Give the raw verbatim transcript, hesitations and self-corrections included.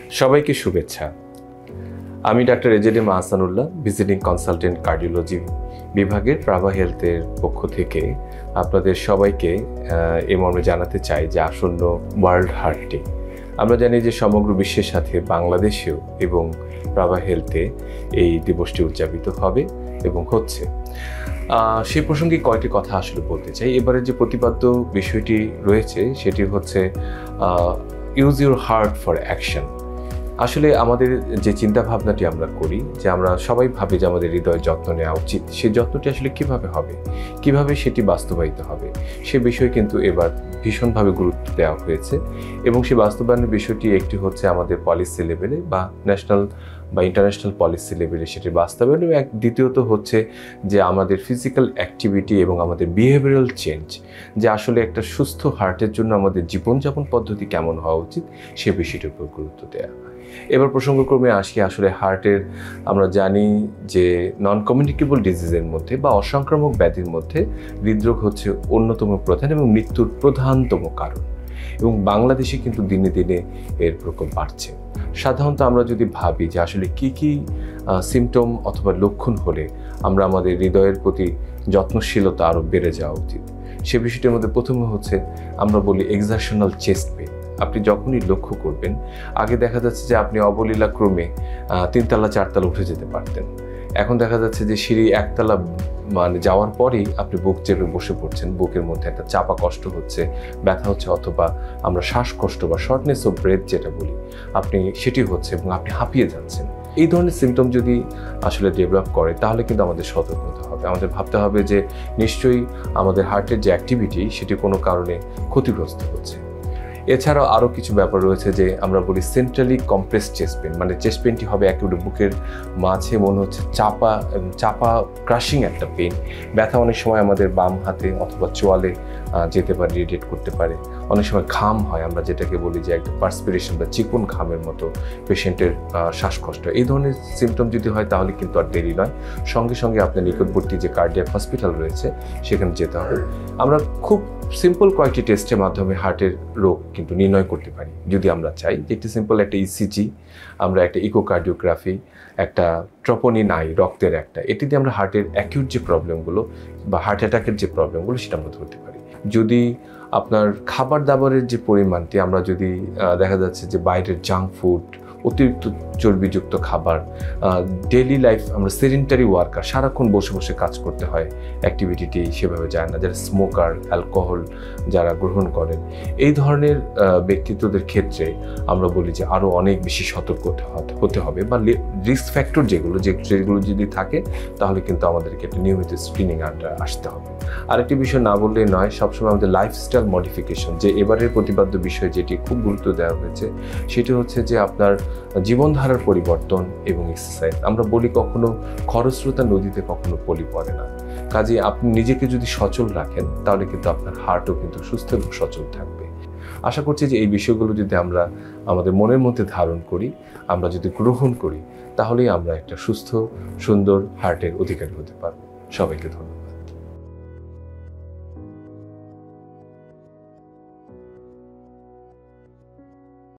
সবাইকে শুভেচ্ছা। আমি ডাক্তার AZ M Ahsanullah, visiting consultant cardiology বিভাগের প্রাভা হেলথের পক্ষ থেকে আপনাদের সবাইকে এই মর্মে জানাতে চাই যে আসন্ন ওয়ার্ল্ড হার্ট ডে। আমরা জানি যে সমগ্র বিশ্বের সাথে বাংলাদেশেও এবং প্রাভা হেলথে এই দিবসটি উদযাপিত হবে এবং হচ্ছে। সে প্রসঙ্গে কয়েকটি কথা আসলে বলতে চাই। এবারে যে প্রতিপাদ্য বিষয়টি রয়েছে সেটি হচ্ছে use your heart for action. আসলে আমাদের যে চিন্তা ভাবনাটি আমরা করি, যে আমরা সবাই ভাবি যে আমাদের হৃদয়ের যত্ন নেওয়া উচিত, সেই যত্নটি আসলে কিভাবে হবে, কিভাবে সেটি বাস্তবায়িত হবে, সে বিষয়ে কিন্তু এবার ভীষণভাবে গুরুত্ব দেওয়া হয়েছে। এবং সেই বাস্তবায়নের বিষয়টি একটি হচ্ছে আমাদের পলিসি লেভেলে বা ন্যাশনাল বা ইন্টারন্যাশনাল পলিসি লেভেলে সেটি বাস্তবায়ন, এবং এক দ্বিতীয়ত হচ্ছে যে আমাদের ফিজিক্যাল অ্যাক্টিভিটি এবং আমাদের বিহেভিয়ারাল চেঞ্জ, যে আসলে একটা সুস্থ হার্টের জন্য আমাদের জীবনযাপন পদ্ধতি কেমন হওয়া উচিত সে বিষয়টির উপর গুরুত্ব দেওয়া। এবার প্রসঙ্গক্রমে আসি, আসলে হার্টের আমরা জানি যে নন কমিউনিকেবল ডিজিজের মধ্যে বা অসংক্রামক ব্যাধির মধ্যে হৃদরোগ হচ্ছে অন্যতম প্রধান এবং মৃত্যুর প্রধানতম কারণ, এবং বাংলাদেশে কিন্তু দিনে দিনে এর প্রকোপ বাড়ছে। সাধারণত আমরা যদি ভাবি যে আসলে কি কি সিমটম অথবা লক্ষণ হলে আমরা আমাদের হৃদয়ের প্রতি যত্নশীলতা আরও বেড়ে যাওয়া উচিত, সে বিষয়টির মধ্যে প্রথমে হচ্ছে আমরা বলি এক্সারশনাল চেস্ট পেইন। আপনি যখনই লক্ষ্য করবেন, আগে দেখা যাচ্ছে যে আপনি অবলীলাক্রমে তিনতলা চারতলা উঠে যেতে পারতেন, এখন দেখা যাচ্ছে যে সিঁড়ি একতলা মানে যাওয়ার পরেই আপনি বুক চেপে বসে পড়ছেন, বুকের মধ্যে একটা চাপা কষ্ট হচ্ছে, ব্যথা হচ্ছে, অথবা আমরা শ্বাসকষ্ট বা শর্টনেস অফ ব্রেথ যেটা বলি আপনি সেটি হচ্ছে, এবং আপনি হাঁপিয়ে যাচ্ছেন। এই ধরনের সিমটম যদি আসলে ডেভেলপ করে তাহলে কিন্তু আমাদের সতর্ক হতে হবে। আমাদের ভাবতে হবে যে নিশ্চয়ই আমাদের হার্টের যে অ্যাক্টিভিটি সেটি কোনো কারণে ক্ষতিগ্রস্ত হচ্ছে। এছাড়াও আরও কিছু ব্যাপার রয়েছে, যে আমরা বলি সেন্ট্রালি কম্প্রেস চেস্ট পেন, মানে চেস্ট পেনটি হবে একেবারে বুকের মাঝে মনে হচ্ছে চাপা চাপা ক্রাশিং একটা পেন। ব্যথা অনেক সময় আমাদের বাম হাতে অথবা চোয়ালে যেতে পারে, রিডিয়েট করতে পারে। অনেক সময় ঘাম হয়, আমরা যেটাকে বলি যে একটা পার্সপিরেশন বা চিকন ঘামের মতো পেশেন্টের শ্বাসকষ্ট। এই ধরনের সিমটম যদি হয় তাহলে কিন্তু আর দেরি নয়, সঙ্গে সঙ্গে আপনার নিকটবর্তী যে কার্ডিয়াক হসপিটাল রয়েছে সেখানে যেতে হবে। আমরা খুব সিম্পল কয়েকটি টেস্টের মাধ্যমে হার্টের রোগ কিন্তু নির্ণয় করতে পারি যদি আমরা চাই। একটি সিম্পল একটা ইসিজি, আমরা একটা ইকোকার্ডিওগ্রাফি, একটা ট্রপোনিন আই রক্তের একটা, এটি দিয়ে আমরা হার্টের অ্যাকিউট যে প্রবলেমগুলো বা হার্ট অ্যাটাকের যে প্রবলেমগুলো সেটা আমরা ধরতে পারি। যদি আপনার খাবার দাবারের যে পরিমাণটি, আমরা যদি দেখা যাচ্ছে যে বাইরের জাঙ্ক ফুড, অতিরিক্ত চর্বিযুক্ত খাবার, ডেইলি লাইফ আমরা সেডেন্টারি ওয়ার্কার, সারাক্ষণ বসে বসে কাজ করতে হয়, অ্যাক্টিভিটিটি সেভাবে যায় না, যারা স্মোকার, অ্যালকোহল যারা গ্রহণ করেন, এই ধরনের ব্যক্তিত্বদের ক্ষেত্রে আমরা বলি যে আরও অনেক বেশি সতর্ক হতে হবে, বা রিস্ক ফ্যাক্টর যেগুলো যে যেগুলো যদি থাকে তাহলে কিন্তু আমাদেরকে একটা নিয়মিত স্ক্রিনিং আন্ডার আসতে হবে। আরেকটি বিষয় না বললে নয়, সবসময় আমাদের লাইফস্টাইল মডিফিকেশন, যে এবারের প্রতিপাদ্য বিষয় যেটি খুব গুরুত্ব দেওয়া হয়েছে সেটি হচ্ছে যে আপনার জীবনধারার পরিবর্তন এবং এক্সারসাইজ। আমরা বলি কখনো খরস্রোতা নদীতে কখনো পলি পড়ে না, কাজে আপনি নিজেকে যদি সচল রাখেন তাহলে কিন্তু আপনার হার্টও কিন্তু সুস্থ এবং সচল থাকবে। আশা করছি যে এই বিষয়গুলো যদি আমরা আমাদের মনের মধ্যে ধারণ করি, আমরা যদি গ্রহণ করি, তাহলেই আমরা একটা সুস্থ সুন্দর হার্টের অধিকারী হতে পারব। সবাইকে ধন্যবাদ।